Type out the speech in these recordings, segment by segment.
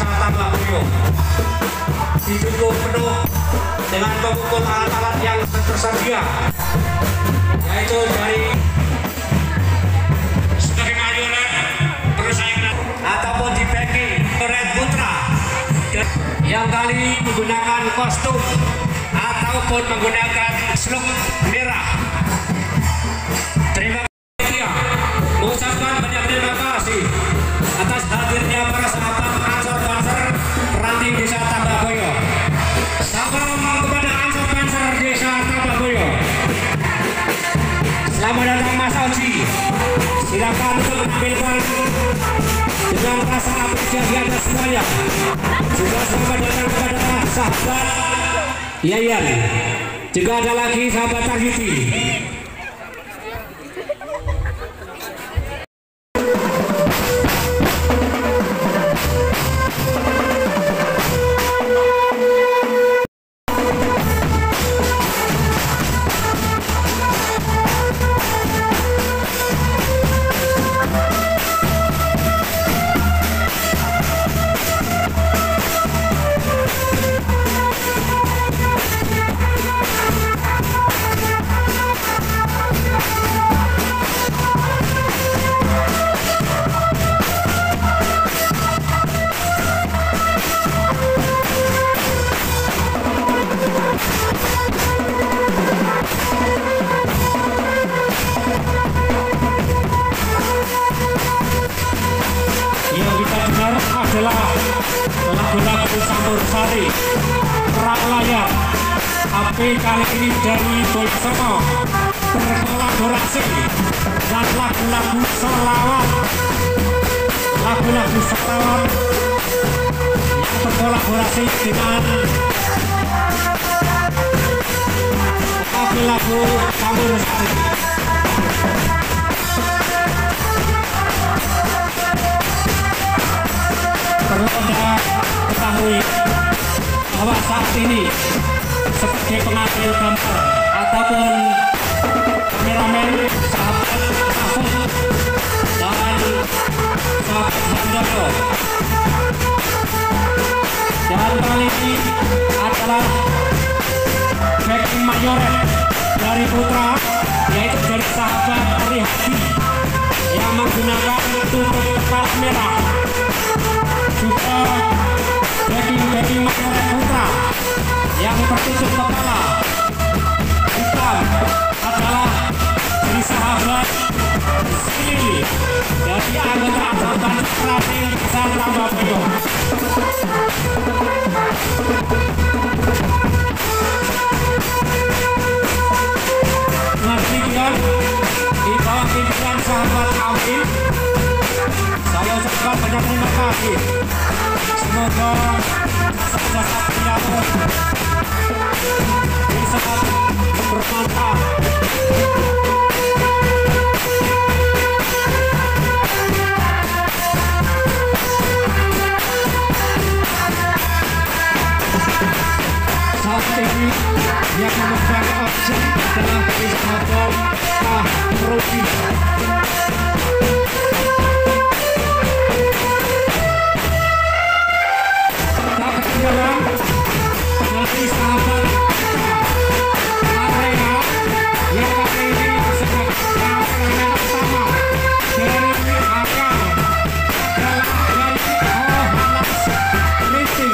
Tambahboyo didukung penuh dengan pemukul alat-alat yang tersedia, yaitu dari sebagai mayoret persaingan ataupun di backing Red Putra yang kali menggunakan kostum ataupun menggunakan slug merah. Terima kasih, mengucapkan banyak terima kasih atas hadirnya para sahabat Ansor Panser Ranting Desa Tambahboyo. Salam kepada Ansor Panser Desa Tambahboyo. Selamat datang Mas Oji. Silakan untuk menampilkan dengan rasa apresiasi atas semuanya. Juga selamat datang kepada sahabat Yayan. Juga ada lagi sahabat Tarhiti. Lagu-lagu Campursari Perang Layar. Tapi kali ini dari Boysono berkolaborasi dan lagu-lagu selawat yang berkolaborasi dengan lagu-lagu Campursari. Perlu Anda ketahui bahwa saat ini sebagai pengambil gambar ataupun kameramen sahabat Mahfud dan sahabat Handoyo, dan kali ini adalah backing mayoret dari Putra, yaitu dari sahabat Rihadi yang menggunakan tutup kepala merah. Juga backing mayoret Putra yang tertutup kepala hitam adalah dari sahabat Sili dari anggota angkatan Ranting Desa Tambahboyo. Dengan demikian di bawah pimpinan sahabat Amin, saya ucapkan banyak terima kasih. Semoga jasa beliau bisa bermanfaat. Saat ini yang memegang objek adalah Ismail Rudi. Tak ketinggalan dari sahabat Arena yang kali ini sebagai kameramen utama dari Akal adalah dari Ohanas Riti.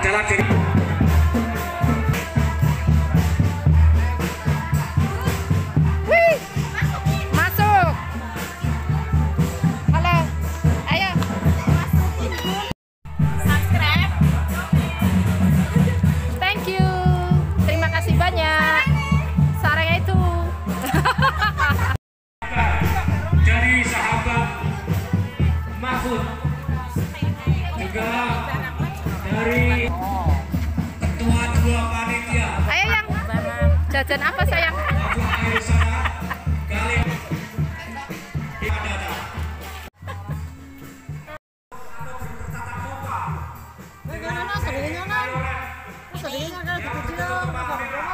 adalah dari Masuk. Halo. Ayo. Subscribe. Thank you. Terima kasih banyak. Sarangnya itu. dari sahabat Mahfud, juga dari ketua dua panitia. Ayo yang jajan apa sayang? Sering